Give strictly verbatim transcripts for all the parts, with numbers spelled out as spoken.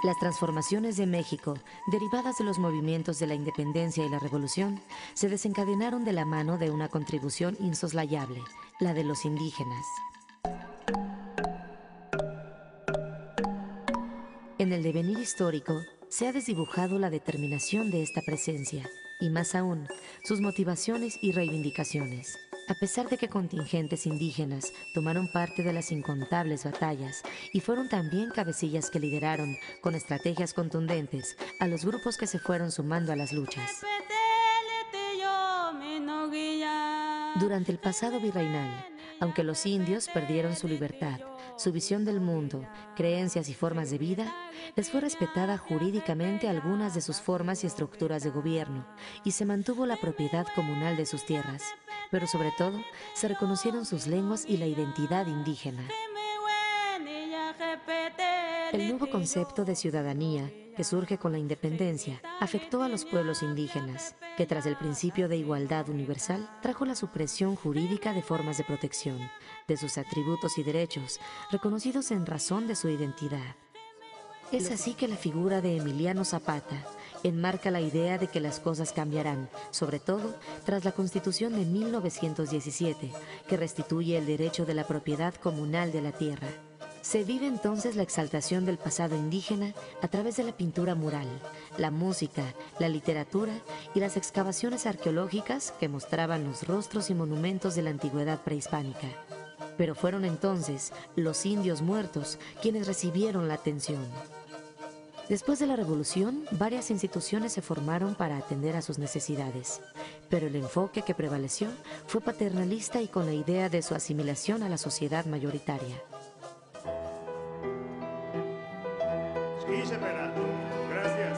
Las transformaciones de México, derivadas de los movimientos de la independencia y la revolución, se desencadenaron de la mano de una contribución insoslayable, la de los indígenas. En el devenir histórico, se ha desdibujado la determinación de esta presencia, y más aún, sus motivaciones y reivindicaciones. A pesar de que contingentes indígenas tomaron parte de las incontables batallas y fueron también cabecillas que lideraron, con estrategias contundentes, a los grupos que se fueron sumando a las luchas. Durante el pasado virreinal, aunque los indios perdieron su libertad, su visión del mundo, creencias y formas de vida, les fue respetada jurídicamente algunas de sus formas y estructuras de gobierno y se mantuvo la propiedad comunal de sus tierras, pero sobre todo se reconocieron sus lenguas y la identidad indígena. El nuevo concepto de ciudadanía, que surge con la independencia, afectó a los pueblos indígenas, que tras el principio de igualdad universal, trajo la supresión jurídica de formas de protección, de sus atributos y derechos, reconocidos en razón de su identidad. Es así que la figura de Emiliano Zapata enmarca la idea de que las cosas cambiarán, sobre todo tras la Constitución de mil novecientos diecisiete, que restituye el derecho de la propiedad comunal de la tierra. Se vive entonces la exaltación del pasado indígena a través de la pintura mural, la música, la literatura y las excavaciones arqueológicas que mostraban los rostros y monumentos de la antigüedad prehispánica. Pero fueron entonces los indios muertos quienes recibieron la atención. Después de la revolución, varias instituciones se formaron para atender a sus necesidades, pero el enfoque que prevaleció fue paternalista y con la idea de su asimilación a la sociedad mayoritaria. Gracias.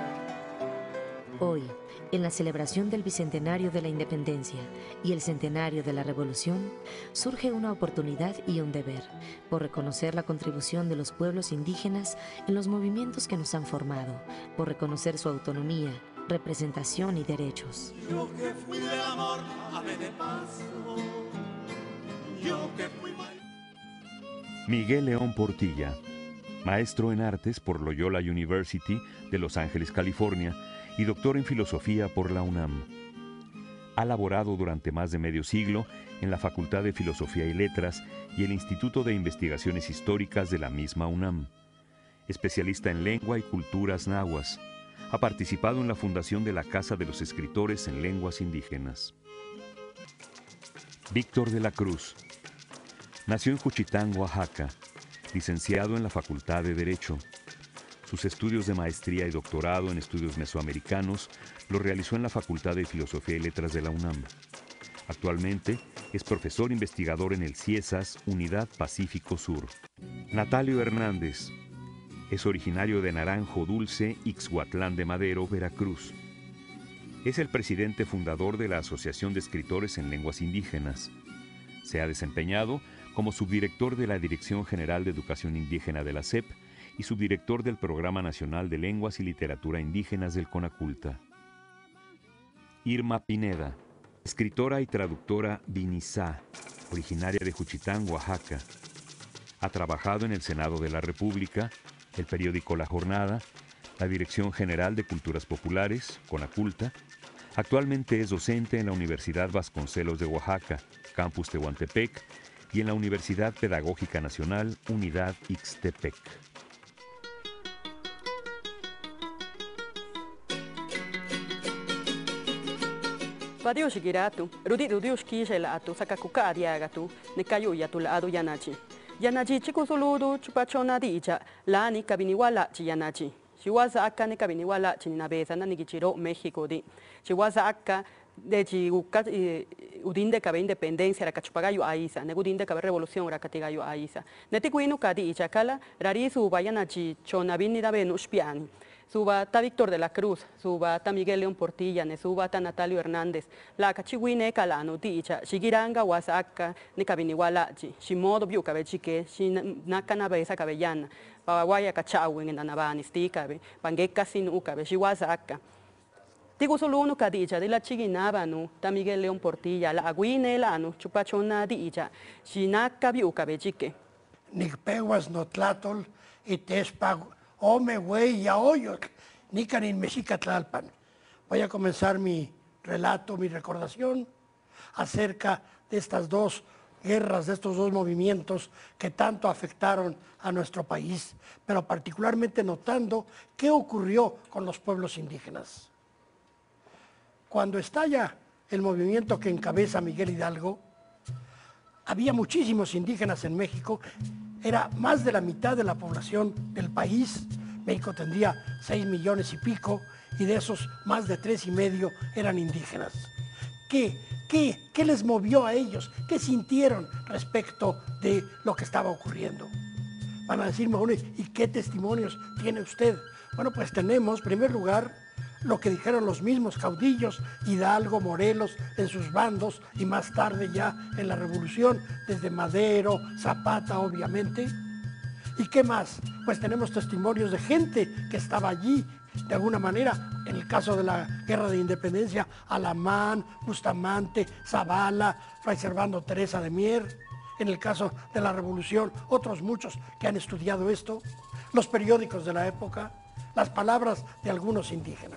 Hoy, en la celebración del bicentenario de la independencia y el centenario de la revolución, surge una oportunidad y un deber por reconocer la contribución de los pueblos indígenas en los movimientos que nos han formado, por reconocer su autonomía, representación y derechos. Yo que fui del amor, ave de paso. Yo que fui mal... Miguel León Portilla, maestro en artes por Loyola University de Los Ángeles, California, y doctor en filosofía por la UNAM. Ha laborado durante más de medio siglo en la Facultad de Filosofía y Letras y el Instituto de Investigaciones Históricas de la misma UNAM. Especialista en lengua y culturas nahuas, ha participado en la fundación de la Casa de los Escritores en Lenguas Indígenas. Víctor de la Cruz. Nació en Juchitán, Oaxaca, licenciado en la Facultad de Derecho. Sus estudios de maestría y doctorado en estudios mesoamericanos los realizó en la Facultad de Filosofía y Letras de la UNAM. Actualmente es profesor investigador en el CIESAS, Unidad Pacífico Sur. Natalio Hernández. Es originario de Naranjo Dulce, Ixhuatlán de Madero, Veracruz. Es el presidente fundador de la Asociación de Escritores en Lenguas Indígenas. Se ha desempeñado como subdirector de la Dirección General de Educación Indígena de la S E P y subdirector del Programa Nacional de Lenguas y Literatura Indígenas del CONACULTA. Irma Pineda, escritora y traductora vinizá, originaria de Juchitán, Oaxaca. Ha trabajado en el Senado de la República, el periódico La Jornada, la Dirección General de Culturas Populares, CONACULTA. Actualmente es docente en la Universidad Vasconcelos de Oaxaca, Campus Tehuantepec, y en la Universidad Pedagógica Nacional, Unidad Ixtepec. Vadios giratu, rudi rudios kishelatu, sakakuka diagatu, nekayu yatuladu yanachi. Yanachi chikusuludu, chupachona dicha, lani kabiniwala chi yanachi. Chiwaza aka ne kabiniwala chi nabeza na nigichiro México di. Chiwaza aka de chiguka udinde kabe independencia rakachupagayo aisa, negudinde kabe revolución rakatigayo aisa. Netikuinu kadicha kala, rarisu bayanachi chonabini dabe nushpiani. Suba ta Víctor de la Cruz, suba ta Miguel León Portilla, ne suba ta Natalio Hernández, la cachihuine calano dicha, shigiranga wasaka, ne cabiniwalachi, shimodo biu cabechike, shin nakana besa cabellana, bawaguaya cachawin en anabani, sticabe, pangeca sin ucabe, shiwasaka. Tigo solo uno cadicha, de la chiginabanu, ta Miguel León Portilla, la aguine lano, chupachona dicha, shinaka biu cabechike. Nicpeguas no tlatol y tespa Ome, güey, yaoyo, nicanin mexica tlalpan. Voy a comenzar mi relato, mi recordación acerca de estas dos guerras, de estos dos movimientos que tanto afectaron a nuestro país, pero particularmente notando qué ocurrió con los pueblos indígenas. Cuando estalla el movimiento que encabeza Miguel Hidalgo, había muchísimos indígenas en México, era más de la mitad de la población del país. México tendría seis millones y pico, y de esos más de tres y medio eran indígenas. ¿Qué, qué, qué les movió a ellos? ¿Qué sintieron respecto de lo que estaba ocurriendo? Van a decirme, bueno, ¿y qué testimonios tiene usted? Bueno, pues tenemos, en primer lugar, lo que dijeron los mismos caudillos, Hidalgo, Morelos, en sus bandos, y más tarde ya en la Revolución, desde Madero, Zapata, obviamente. ¿Y qué más? Pues tenemos testimonios de gente que estaba allí, de alguna manera, en el caso de la Guerra de Independencia, Alamán, Bustamante, Zavala, Fray Servando Teresa de Mier. En el caso de la Revolución, otros muchos que han estudiado esto, los periódicos de la época, las palabras de algunos indígenas.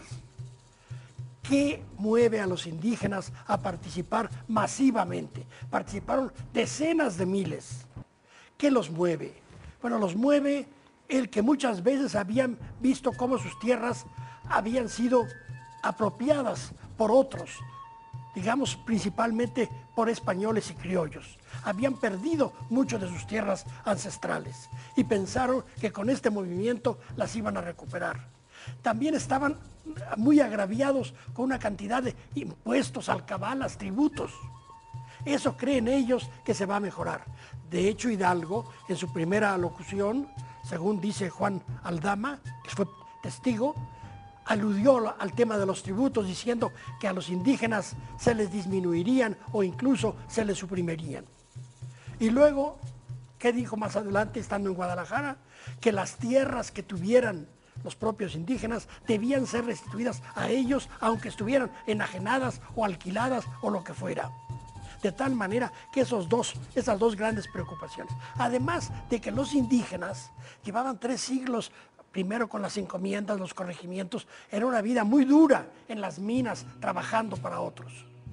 ¿Qué mueve a los indígenas a participar masivamente? Participaron decenas de miles. ¿Qué los mueve? Bueno, los mueve el que muchas veces habían visto cómo sus tierras habían sido apropiadas por otros, digamos principalmente por españoles y criollos. Habían perdido mucho de sus tierras ancestrales y pensaron que con este movimiento las iban a recuperar. También estaban muy agraviados con una cantidad de impuestos, alcabalas, tributos. Eso creen ellos que se va a mejorar. De hecho, Hidalgo, en su primera alocución, según dice Juan Aldama, que fue testigo, aludió al tema de los tributos diciendo que a los indígenas se les disminuirían o incluso se les suprimirían. Y luego, ¿qué dijo más adelante estando en Guadalajara? Que las tierras que tuvieran los propios indígenas debían ser restituidas a ellos, aunque estuvieran enajenadas o alquiladas o lo que fuera. De tal manera que esos dos, esas dos grandes preocupaciones, además de que los indígenas llevaban tres siglos, primero con las encomiendas, los corregimientos, era una vida muy dura en las minas, trabajando para otros.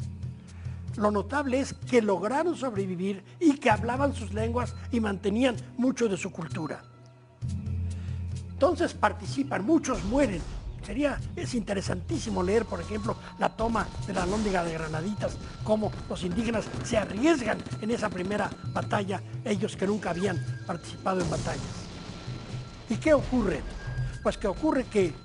Lo notable es que lograron sobrevivir y que hablaban sus lenguas y mantenían mucho de su cultura. Entonces participan, muchos mueren. Sería, es interesantísimo leer, por ejemplo, la toma de la Alhóndiga de Granaditas, cómo los indígenas se arriesgan en esa primera batalla, ellos que nunca habían participado en batallas. ¿Y qué ocurre? Pues que ocurre que,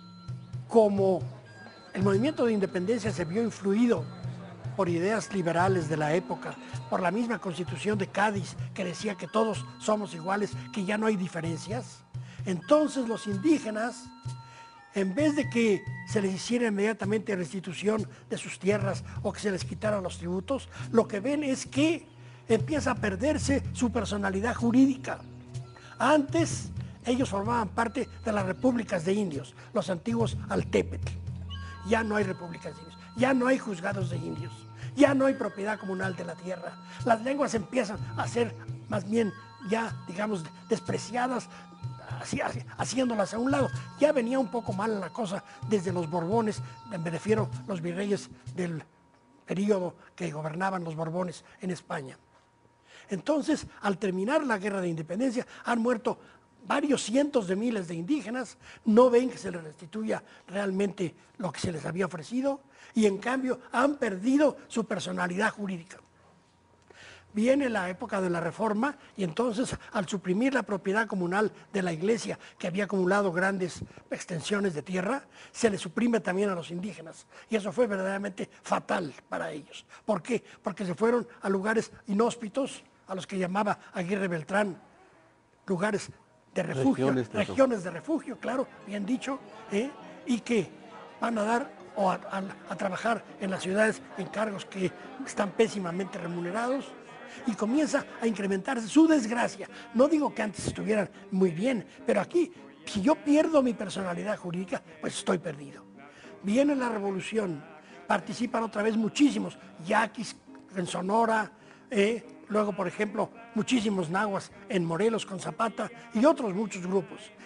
como el movimiento de independencia se vio influido por ideas liberales de la época, por la misma Constitución de Cádiz, que decía que todos somos iguales, que ya no hay diferencias, entonces los indígenas, en vez de que se les hiciera inmediatamente restitución de sus tierras o que se les quitaran los tributos, lo que ven es que empieza a perderse su personalidad jurídica. Antes, ellos formaban parte de las repúblicas de indios, los antiguos Altépetl. Ya no hay repúblicas de indios, ya no hay juzgados de indios, ya no hay propiedad comunal de la tierra. Las lenguas empiezan a ser más bien ya, digamos, despreciadas, Así, así, haciéndolas a un lado. Ya venía un poco mal la cosa desde los Borbones, me refiero a los virreyes del periodo que gobernaban los Borbones en España. Entonces, al terminar la Guerra de Independencia, han muerto varios cientos de miles de indígenas, no ven que se les restituya realmente lo que se les había ofrecido y en cambio han perdido su personalidad jurídica. Viene la época de la Reforma y entonces al suprimir la propiedad comunal de la iglesia que había acumulado grandes extensiones de tierra, se le suprime también a los indígenas y eso fue verdaderamente fatal para ellos. ¿Por qué? Porque se fueron a lugares inhóspitos, a los que llamaba Aguirre Beltrán, lugares de refugio, regiones de, regiones de refugio, claro, bien dicho, ¿eh? Y que van a dar o a, a, a trabajar en las ciudades en cargos que están pésimamente remunerados. Y comienza a incrementarse su desgracia. No digo que antes estuvieran muy bien, pero aquí, si yo pierdo mi personalidad jurídica, pues estoy perdido. Viene la revolución, participan otra vez muchísimos, yaquis en Sonora, eh, luego, por ejemplo, muchísimos nahuas en Morelos con Zapata y otros muchos grupos.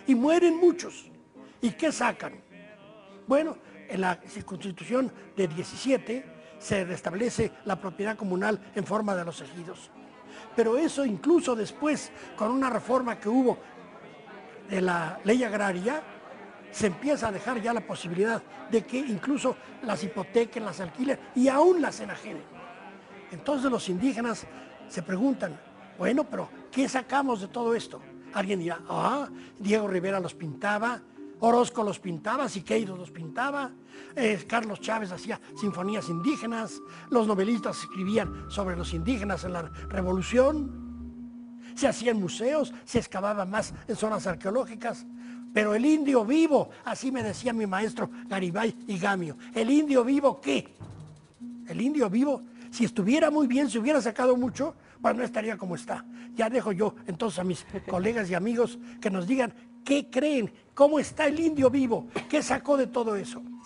y mueren muchos. ¿Y qué sacan? Bueno, en la Constitución de diecisiete se restablece la propiedad comunal en forma de los ejidos. Pero eso incluso después, con una reforma que hubo de la ley agraria, se empieza a dejar ya la posibilidad de que incluso las hipotequen, las alquilen y aún las enajenen. Entonces los indígenas se preguntan, bueno, pero ¿qué sacamos de todo esto? Alguien dirá, ah, Diego Rivera los pintaba, Orozco los pintaba, Siqueiros los pintaba, eh, Carlos Chávez hacía sinfonías indígenas, los novelistas escribían sobre los indígenas en la Revolución, se hacían museos, se excavaba más en zonas arqueológicas, pero el indio vivo, así me decía mi maestro Garibay y Gamio, ¿el indio vivo qué? El indio vivo, si estuviera muy bien, si hubiera sacado mucho, pues no estaría como está. Ya dejo yo entonces a mis colegas y amigos que nos digan qué creen, cómo está el indio vivo, qué sacó de todo eso.